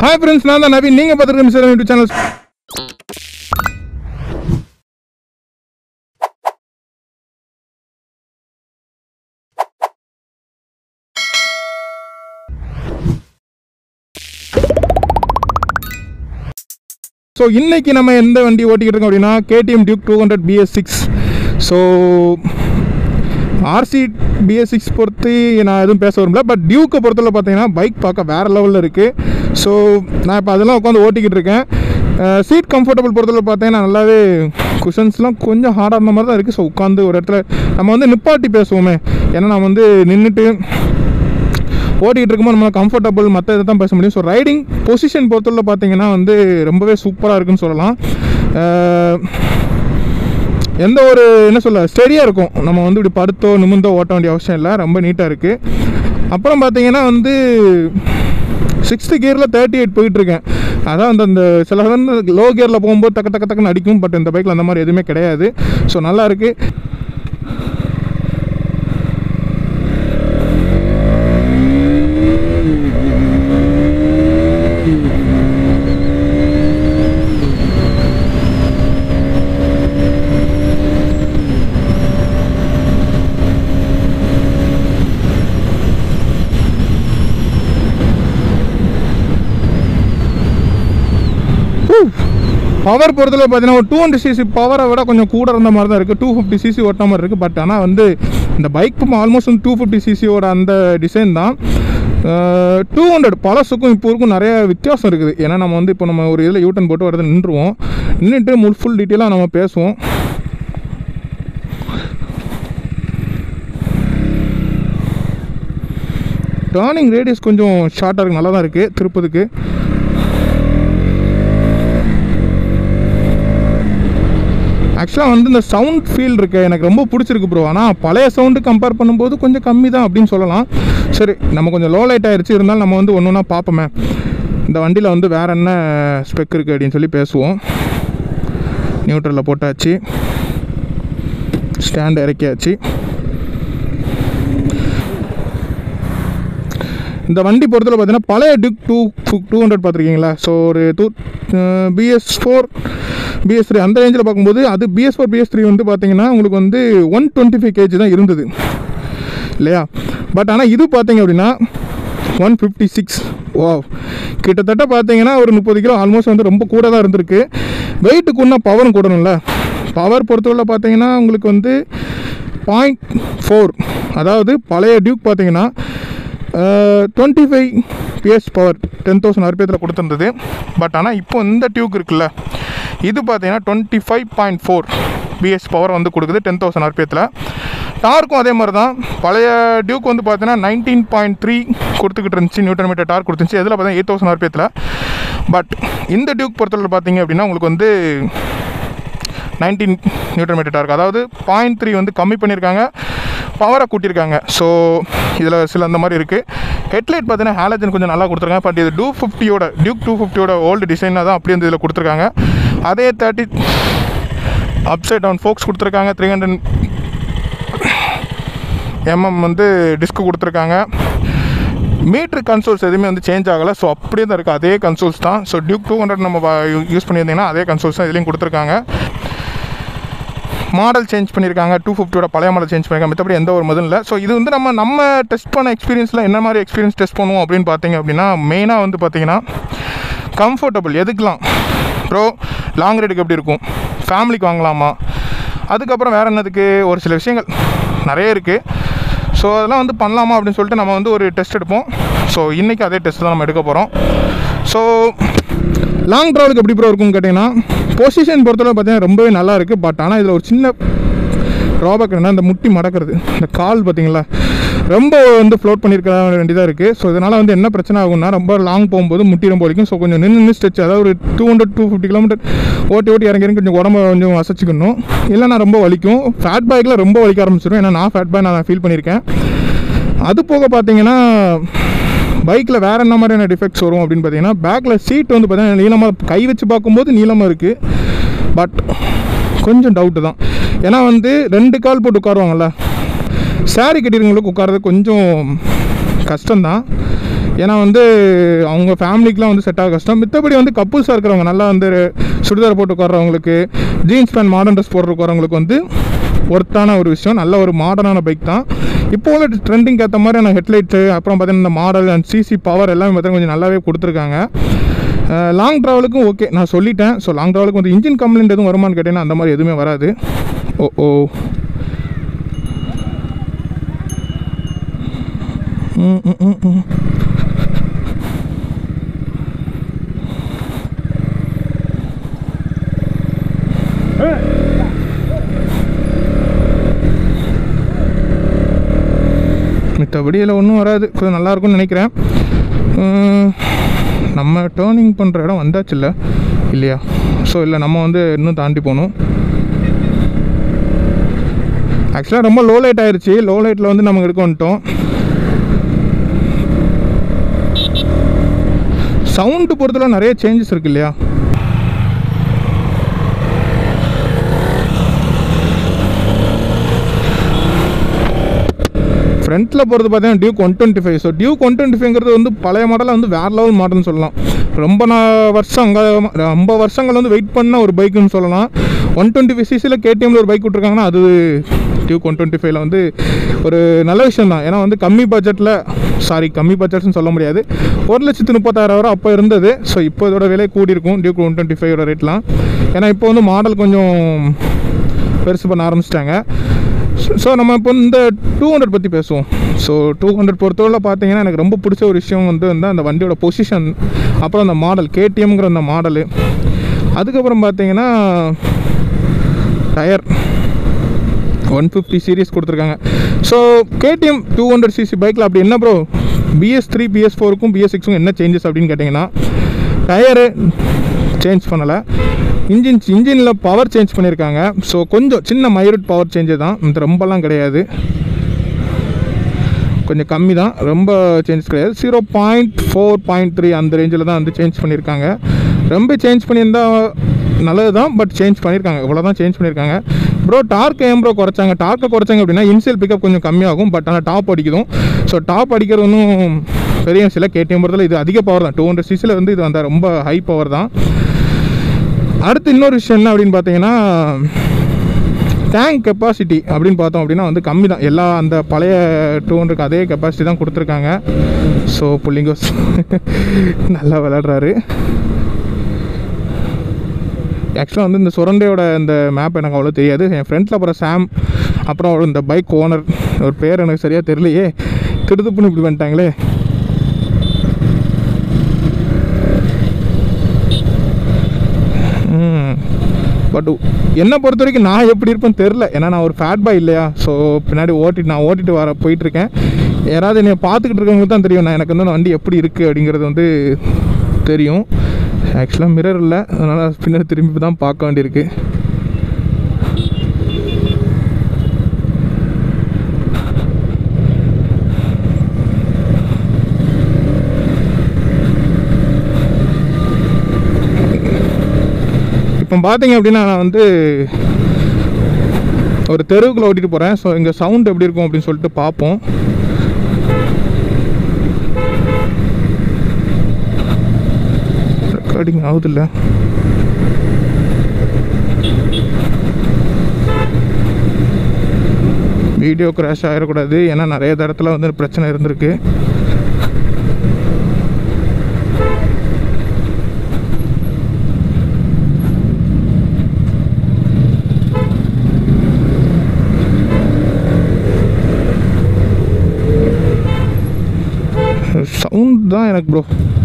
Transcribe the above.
Hi friends, நான் தான் நவீன். நீங்க பார்த்துட்டு மிஸ்டர் யூடியூப் சேனல். ஸோ இன்னைக்கு நம்ம எந்த வண்டி ஓட்டிக்கிட்டு இருக்கோம் அப்படின்னா KTM Duke 200 BS6. So RC BS6 பொறுத்து நான் எதுவும் பேச விரும்பல. பட் டியூக்கை பொறுத்தவரை பார்த்தீங்கன்னா பைக் பார்க்க வேறு லெவலில் இருக்குது. ஸோ நான் இப்போ அதெல்லாம் உட்காந்து ஓட்டிக்கிட்டு இருக்கேன். சீட் கம்ஃபர்டபுள் பொறுத்தவரை பார்த்தீங்கன்னா நல்லாவே குஷன்ஸ்லாம் கொஞ்சம் ஹார்டாக இருந்த மாதிரி தான் இருக்குது. ஸோ உட்காந்து ஒரு இடத்துல நம்ம வந்து நிப்பாட்டி பேசுவோமே, ஏன்னா நம்ம வந்து நின்றுட்டு ஓட்டிகிட்டு இருக்கும்போது நம்ம கம்ஃபர்டபுள் மற்ற இதை தான் பேச முடியும். ஸோ ரைடிங் பொசிஷன் பொறுத்தவரை பார்த்தீங்கன்னா வந்து ரொம்பவே சூப்பராக இருக்குன்னு சொல்லலாம். எந்த ஒரு என்ன சொல்ல ஸ்டெடியாக இருக்கும், நம்ம வந்து இப்படி படுத்தோ நிமிந்தோ ஓட்ட வேண்டிய அவசியம் இல்லை, ரொம்ப நீட்டாக இருக்குது. அப்புறம் பார்த்தீங்கன்னா வந்து 6th கியரில் 38 போயிட்டுருக்கேன். அதான் அந்த சில லோ கியரில் போகும்போது டக்கு டக்கு டக்குன்னு அடிக்கும். பட் இந்த பைக்கில் அந்த மாதிரி எதுவுமே கிடையாது. ஸோ நல்லா இருக்குது. பவர் பொறுத்தவரை பார்த்தீங்கன்னா ஒரு 200cc பவரை விட கொஞ்சம் கூட இருந்த மாதிரி தான் இருக்குது. 250cc ஓட்ட மாதிரி இருக்குது. பட் ஆனால் வந்து இந்த பைக் ஆல்மோஸ்ட் 250ccயோட அந்த டிசைன் தான். 200 பழசுக்கும் இப்போ இருக்கும் நிறைய வித்தியாசம் இருக்குது. ஏன்னா நம்ம வந்து இப்போ நம்ம ஒரு இதில் யூட்டன் போட்டு வரது நின்றுட்டு ஃபுல் டீட்டெயிலாக நம்ம பேசுவோம். டர்னிங் ரேடியஸ் கொஞ்சம் ஷார்ட்டாக இருக்குது, நல்லா தான் இருக்குது திருப்பதுக்கு. ஆக்சுவலாக வந்து இந்த சவுண்ட் ஃபீல் இருக்கு எனக்கு ரொம்ப பிடிச்சிருக்கு ப்ரோ. ஆனால் பழைய சவுண்டு கம்பேர் பண்ணும்போது கொஞ்சம் கம்மி தான் அப்படின்னு சொல்லலாம். சரி, நம்ம கொஞ்சம் லோ லைட் ஆகிடுச்சு, இருந்தாலும் நம்ம வந்து ஒன்று ஒன்றா பார்ப்போமே இந்த வண்டியில் வந்து வேறு என்ன ஸ்பெக் இருக்குது அப்படின்னு சொல்லி பேசுவோம். நியூட்ரலில் போட்டாச்சு, ஸ்டாண்ட் இறக்கியாச்சு. இந்த வண்டி பொறுத்தவரை பார்த்தீங்கன்னா பழைய Duke 200 பார்த்துருக்கீங்களா? ஸோ ஒரு BS4 BS3 அந்த ரேஞ்சில் பார்க்கும்போது அது BS4 BS3 வந்து பார்த்தீங்கன்னா உங்களுக்கு வந்து 125 kg தான் இருந்தது இல்லையா? பட் ஆனால் இது பார்த்தீங்க அப்படின்னா 156. ஓ, கிட்டத்தட்ட பார்த்தீங்கன்னா ஒரு 30 கிலோ ஆல்மோஸ்ட் வந்து ரொம்ப கூட தான் இருந்திருக்கு. வெயிட்டுக்குன்னா பவரும் கூடணும்ல. பவர் பொறுத்தவரை பார்த்தீங்கன்னா உங்களுக்கு வந்து 0.4, அதாவது பழைய டியூக் பார்த்தீங்கன்னா 25 PS பவர் 10,000 RPM கொடுத்துருந்தது. பட் ஆனால் இப்போ இந்த டியூக் இருக்குல்ல, இது பார்த்தீங்கன்னா 25.4 PS பவர் வந்து கொடுக்குது 10,000 RPM. டார்க்கும் அதே மாதிரி தான். பழைய டியூக் வந்து பார்த்தீங்கன்னா 19.3 கொடுத்துக்கிட்டு இருந்துச்சு நியூட்டன் மீட்டர் டார்க் கொடுத்துருந்துச்சு. இதில் பார்த்தீங்கன்னா 8,000 RPM. பட் இந்த டியூக் பொறுத்தவரை பார்த்தீங்க அப்படின்னா உங்களுக்கு வந்து 19 நியூட்டன் மீட்டர் டார்க், அதாவது 0.3 வந்து கம்மி பண்ணியிருக்காங்க, பவரை கூட்டியிருக்காங்க. ஸோ இதில் சில அந்த மாதிரி இருக்குது. ஹெட்லைட் பார்த்தீங்கன்னா ஹாலஜன் கொஞ்சம் நல்லா கொடுத்துருக்காங்க. பட் இது Duke 250யோட ஓல்டு டிசைனாக தான் அப்படியே வந்து இதில் கொடுத்துருக்காங்க. அதே 30 அப்சைட் டவுன் ஃபோக்ஸ் கொடுத்துருக்காங்க. 300 mm வந்து டிஸ்க்கு கொடுத்துருக்காங்க. மீட்ரு கன்சோல்ஸ் எதுவுமே வந்து சேஞ்ச் ஆகலை. ஸோ அப்படியே தான் இருக்குது, அதே கன்சோல்ஸ் தான். ஸோ Duke 200 நம்ம யூஸ் பண்ணியிருந்தீங்கன்னா அதே கன்சோல்ஸ் தான் இதுலேயும் கொடுத்துருக்காங்க. மாடல் சேஞ்ச் பண்ணியிருக்காங்க, 250யோட பழைய மாடல் சேஞ்ச் பண்ணியிருக்காங்க. மற்றபடி எந்த ஒரு மதும் இல்லை. ஸோ இது வந்து நம்ம டெஸ்ட் பண்ண எக்ஸ்பீரியன்ஸில் என்ன மாதிரி எக்ஸ்பீரியன்ஸ் டெஸ்ட் பண்ணுவோம் அப்படின்னு பார்த்தீங்க அப்படின்னா மெயினாக வந்து பார்த்தீங்கன்னா கம்ஃபர்டபுள் எதுக்கெலாம் ப்ரோ, லாங் ரைடுக்கு எப்படி இருக்கும், ஃபேமிலிக்கு வாங்கலாமா, அதுக்கப்புறம் வேறு என்னதுக்கு ஒரு சில விஷயங்கள் நிறைய இருக்குது. ஸோ அதெல்லாம் வந்து பண்ணலாமா அப்படின்னு சொல்லிட்டு நம்ம வந்து ஒரு டெஸ்ட் எடுப்போம். ஸோ இன்றைக்கி அதே டெஸ்ட் தான் நம்ம எடுக்க போகிறோம். ஸோ லாங் ட்ராவலுக்கு எப்படி ப்ரோ இருக்குன்னு கேட்டிங்கன்னா பொசிஷன் பொறுத்தவரை பார்த்தீங்கன்னா ரொம்பவே நல்லா இருக்குது. பட் ஆனால் இதில் ஒரு சின்ன ட்ராபேக் என்னென்னா இந்த முட்டி மடக்கிறது, இந்த கால் பார்த்தீங்களா ரொம்ப வந்து ஃப்ளோட் பண்ணியிருக்க வேண்டியதாக இருக்குது. ஸோ இதனால் வந்து என்ன பிரச்சனை ஆகும்னா ரொம்ப லாங் போகும்போது முட்டி ரொம்ப வலிக்கும். ஸோ கொஞ்சம் நின்று ஸ்ட்ரெச், அதாவது ஒரு 200-250 கிலோமீட்டர் ஓட்டி இறங்கி கொஞ்சம் உடம்பு கொஞ்சம் அசைச்சிக்கணும், இல்லைனா ரொம்ப வலிக்கும். ஃபேட் பைக்கில் ரொம்ப வலிக்க ஆரம்பிச்சிடும். ஏன்னா நான் ஃபேட் பாய் நான் ஃபீல் பண்ணியிருக்கேன். அது போக பார்த்தீங்கன்னா பைக்கில் வேறு என்ன மாதிரியான டிஃபெக்ட்ஸ் வரும் அப்படின்னு பார்த்தீங்கன்னா பேக்கில் சீட் வந்து பார்த்தீங்கன்னா நீளமாக கை வச்சு பார்க்கும்போது நீளமாக இருக்குது. பட் கொஞ்சம் டவுட்டு தான். ஏன்னா வந்து 2 கால் போட்டு உட்காருவாங்கள்ல, சாரி கட்டிருங்களுக்கு உட்காரது கொஞ்சம் கஷ்டம்தான். ஏன்னா வந்து அவங்க ஃபேமிலிக்கெலாம் வந்து செட் ஆக கஷ்டம். மித்தபடி வந்து கப்புள்ஸாக இருக்கிறவங்க, நல்லா வந்து சுடிதார் போட்டு உட்கார்றவங்களுக்கு, ஜீன்ஸ் பேண்ட் மாடர்ன் ட்ரெஸ் போட்டு உட்காரவங்களுக்கு வந்து ஒர்த்தான ஒரு விஷயம். நல்ல ஒரு மாடர்னான பைக் தான். இப்போ உள்ள ட்ரெண்டிங்க்கு ஏற்ற மாதிரி நான் ஹெட்லைட்ஸு, அப்புறம் பார்த்தீங்கன்னா இந்த மாடல் அண்ட் சிசி பவர் எல்லாமே பார்த்தீங்கன்னா கொஞ்சம் நல்லாவே கொடுத்துருக்காங்க. லாங் ட்ராவலுக்கும் ஓகே, நான் சொல்லிட்டேன். ஸோ லாங் ட்ராவலுக்கு வந்து இன்ஜின் கம்ப்ளைண்ட் எதுவும் வருமானு கேட்டீங்கன்னா அந்த மாதிரி எதுவுமே வராது. ஓ மித்தபடி இதில் ஒன்றும் வராது. கொஞ்சம் நல்லாயிருக்கும்னு நினைக்கிறேன். நம்ம டேர்னிங் பண்ணுற இடம் வந்தாச்சு இல்லையா? ஸோ இல்லை, நம்ம வந்து இன்னும் தாண்டி போகணும். ஆக்சுவலாக ரொம்ப லோ லைட் ஆயிடுச்சு. லோ லைட்டில் வந்து நம்ம எடுக்க வந்துட்டோம். சவுண்டு பொறுத்தவரை நிறைய சேஞ்சஸ் இருக்குது இல்லையா? ஃப்ரண்ட்டில் போகிறது பார்த்தீங்கன்னா டியூக் 125. ஸோ டியூக் 125ங்கிறது வந்து பழைய மாடலில் வந்து வேறு லெவல் மாடல்னு சொல்லலாம். ரொம்ப வருஷங்கள் வந்து வெயிட் பண்ண ஒரு பைக்குன்னு சொல்லலாம். 125cc கேடிஎம்மில் ஒரு பைக் விட்ருக்காங்கன்னா அது டியூக் 125ல வந்து ஒரு நல்ல விஷயம் தான். ஏன்னா வந்து கம்மி பட்ஜெட்னு சொல்ல முடியாது, 1,30,000 அப்போ இருந்தது. ஸோ இப்போ இதோட விலை கூடியிருக்கும் டியூக் 125 ரேட்லாம். ஏன்னா இப்போ வந்து மாடல் கொஞ்சம் பெருசு பண்ண ஆரம்பிச்சிட்டாங்க. ஸோ நம்ம இப்போ இந்த 200 பற்றி பேசுவோம். ஸோ 200 பொறுத்தவரை பார்த்தீங்கன்னா எனக்கு ரொம்ப பிடிச்ச ஒரு விஷயம் வந்து அந்த வண்டியோட பொசிஷன், அப்புறம் அந்த மாடல் கேடிஎம்ங்கிற அந்த மாடலு. அதுக்கப்புறம் பார்த்தீங்கன்னா டயர் 150 சீரீஸ் கொடுத்துருக்காங்க. ஸோ கேடிஎம் 200cc பைக்கில் அப்படி என்ன ப்ரோ BS3 BS4க்கும் BS6க்கும் என்ன சேஞ்சஸ் அப்படின்னு கேட்டிங்கன்னா, டயரு சேஞ்ச் பண்ணலை, இன்ஜினில் பவர் சேஞ்ச் பண்ணியிருக்காங்க. ஸோ கொஞ்சம் சின்ன மைல்ட் பவர் சேஞ்சு தான், இது ரொம்பலாம் கிடையாது, கொஞ்சம் கம்மி தான், ரொம்ப சேஞ்ச் கிடையாது. 0.4.3 அந்த ரேஞ்சில் தான் வந்து சேஞ்ச் பண்ணியிருக்காங்க. ரொம்ப சேஞ்ச் பண்ணியிருந்தால் நல்லது தான், பட் சேஞ்ச் பண்ணியிருக்காங்க, இவ்வளோ தான் சேஞ்ச் பண்ணியிருக்காங்க. ப்ரோ டார்க் ஏன் ப்ரோ குறைச்சாங்க? டார்க்கை குறைச்சாங்க அப்படின்னா இன்சியல் பிக்கப் கொஞ்சம் கம்மியாகும், பட் ஆனால் டாப் அடிக்குதும். ஸோ டாப் அடிக்கிறது ஒன்றும் பெரிய சில கேடிஎம் பொறுத்தவரை இது அதிக பவர் தான். 200cc வந்து இது வந்தால் ரொம்ப ஹை பவர் தான். அடுத்து இன்னொரு விஷயம் என்ன அப்படின்னு பார்த்தீங்கன்னா, டேங்க் கெப்பாசிட்டி அப்படின்னு பார்த்தோம் அப்படின்னா வந்து கம்மி தான். எல்லா அந்த பழைய 200க்கு அதே கெப்பாசிட்டி தான் கொடுத்துருக்காங்க. ஸோ புள்ளிங்கோஸ் நல்லா விளையாடுறாரு. ஆக்சுவலாக வந்து இந்த சுரண்டையோட இந்த மேப் எனக்கு அவ்வளோ தெரியாது. என் ஃப்ரெண்டில் அப்புறம் சாம், அப்புறம் இந்த பைக் ஓனர் ஒரு பேர் எனக்கு சரியாக தெரியலையே, திடுதுப்புன்னு இப்படி பண்ணிட்டாங்களே. பட் என்னை பொறுத்த வரைக்கும் நான் எப்படி இருப்பேன்னு தெரில, ஏன்னா நான் ஒரு ஃபேட் பாய் இல்லையா. ஸோ பின்னாடி நான் ஓட்டிட்டு போயிட்டுருக்கேன். யாராவது என்னை பார்த்துக்கிட்டு இருக்கவங்களுக்கு தான் தெரியும் நான் எனக்கு வந்து அந்த வண்டி எப்படி இருக்குது அப்படிங்கிறது வந்து தெரியும். ஆக்சுவலாக மிரர் இல்லை, அதனால் பின்னாடி திரும்பி தான் பார்க்க வேண்டியிருக்கு. இப்போ பார்த்தீங்க அப்படின்னா நான் வந்து ஒரு தெருவுக்குள்ளே ஓட்டிகிட்டு போகிறேன். ஸோ இங்கே சவுண்ட் எப்படி இருக்கும் அப்படின்னு சொல்லிட்டு பார்ப்போம். ரெக்கார்டிங் ஆகுதில்ல. வீடியோ கிராஷ் ஆகிடக்கூடாது, ஏன்னா நிறைய இடத்துல வந்து பிரச்சனை இருந்திருக்கு. சவுண்ட் தான் எனக்கு ப்ரோ